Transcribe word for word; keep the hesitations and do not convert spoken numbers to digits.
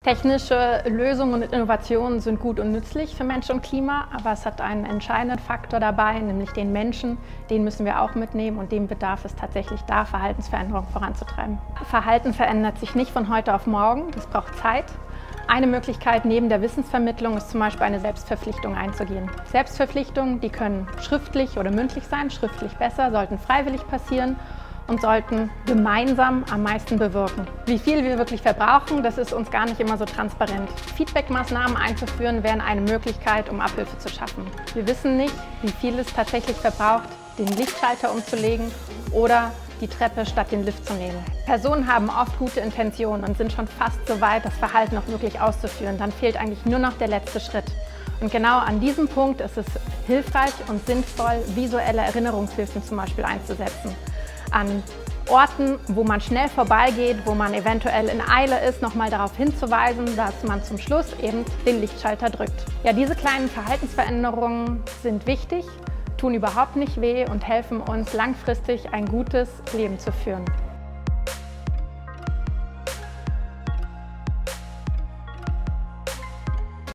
Technische Lösungen und Innovationen sind gut und nützlich für Mensch und Klima, aber es hat einen entscheidenden Faktor dabei, nämlich den Menschen. Den müssen wir auch mitnehmen und dem bedarf es tatsächlich da, Verhaltensveränderungen voranzutreiben. Verhalten verändert sich nicht von heute auf morgen, das braucht Zeit. Eine Möglichkeit neben der Wissensvermittlung ist zum Beispiel eine Selbstverpflichtung einzugehen. Selbstverpflichtungen, die können schriftlich oder mündlich sein, schriftlich besser, sollten freiwillig passieren und sollten gemeinsam am meisten bewirken. Wie viel wir wirklich verbrauchen, das ist uns gar nicht immer so transparent. Feedback-Maßnahmen einzuführen, wären eine Möglichkeit, um Abhilfe zu schaffen. Wir wissen nicht, wie viel es tatsächlich verbraucht, den Lichtschalter umzulegen oder die Treppe statt den Lift zu nehmen. Personen haben oft gute Intentionen und sind schon fast so weit, das Verhalten auch wirklich auszuführen. Dann fehlt eigentlich nur noch der letzte Schritt. Und genau an diesem Punkt ist es hilfreich und sinnvoll, visuelle Erinnerungshilfen zum Beispiel einzusetzen. An Orten, wo man schnell vorbeigeht, wo man eventuell in Eile ist, nochmal darauf hinzuweisen, dass man zum Schluss eben den Lichtschalter drückt. Ja, diese kleinen Verhaltensveränderungen sind wichtig, tun überhaupt nicht weh und helfen uns langfristig ein gutes Leben zu führen.